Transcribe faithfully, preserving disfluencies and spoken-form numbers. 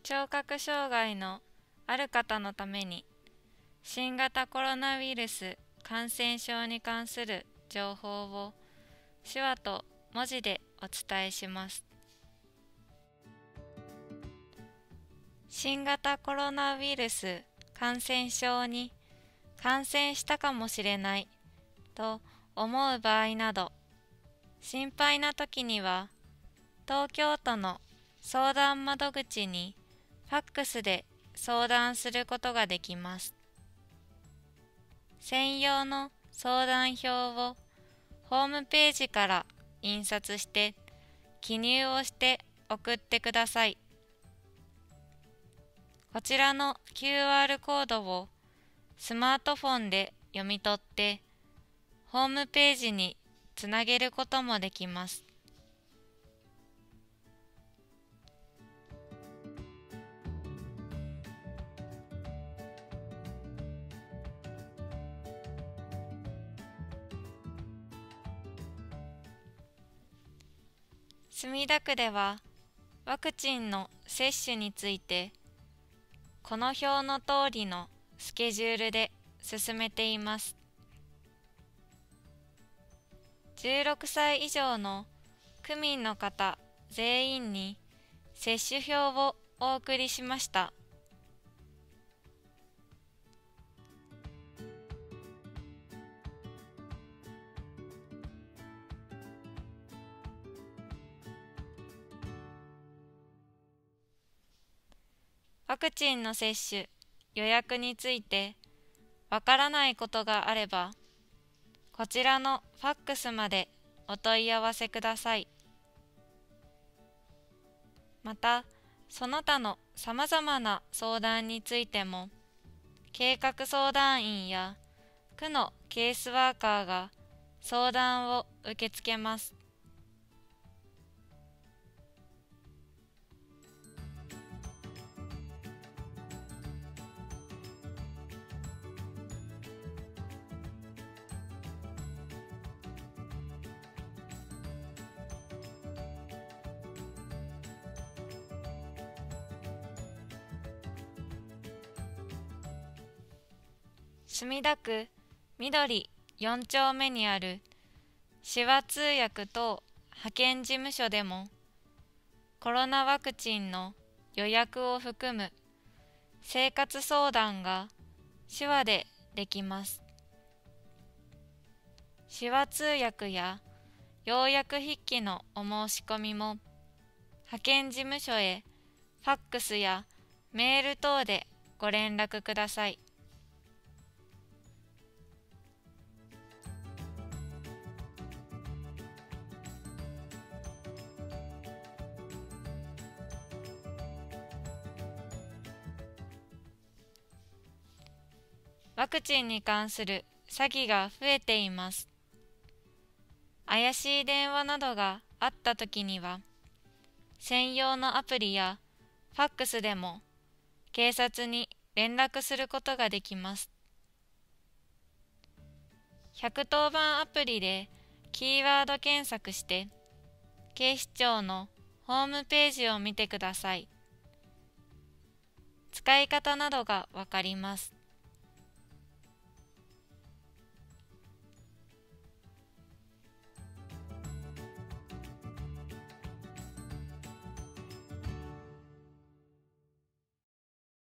聴覚障害のある方のために新型コロナウイルス感染症に関する情報を手話と文字でお伝えします。新型コロナウイルス感染症に感染したかもしれないと思う場合など、心配な時には東京都の相談窓口にファックスで相談することができます。専用の相談票をホームページから印刷して記入をして送ってください。こちらの キューアール コードをスマートフォンで読み取ってホームページにつなげることもできます。墨田区ではワクチンの接種についてこの表の通りのスケジュールで進めています。じゅうろくさい以上の区民の方全員に接種票をお送りしました。ワクチンの接種、予約についてわからないことがあれば、こちらのファックスまでお問い合わせください。また、その他のさまざまな相談についても、計画相談員や区のケースワーカーが相談を受け付けます。墨田区緑よん丁目にある手話通訳等派遣事務所でもコロナワクチンの予約を含む生活相談が手話でできます。手話通訳や要約筆記のお申し込みも派遣事務所へファックスやメール等でご連絡ください。ワクチンに関する詐欺が増えています。怪しい電話などがあったときには、専用のアプリやファックスでも警察に連絡することができます。ひゃくとおばんアプリでキーワード検索して、警視庁のホームページを見てください。使い方などがわかります。